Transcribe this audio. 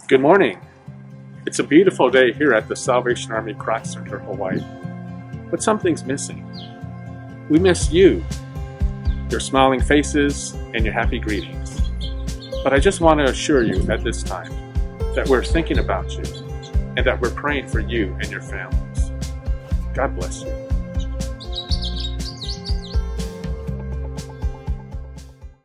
Good morning. It's a beautiful day here at the Salvation Army Kroc Center, Hawaii. But something's missing. We miss you, your smiling faces, and your happy greetings. But I just want to assure you at this time that we're thinking about you and that we're praying for you and your families. God bless you.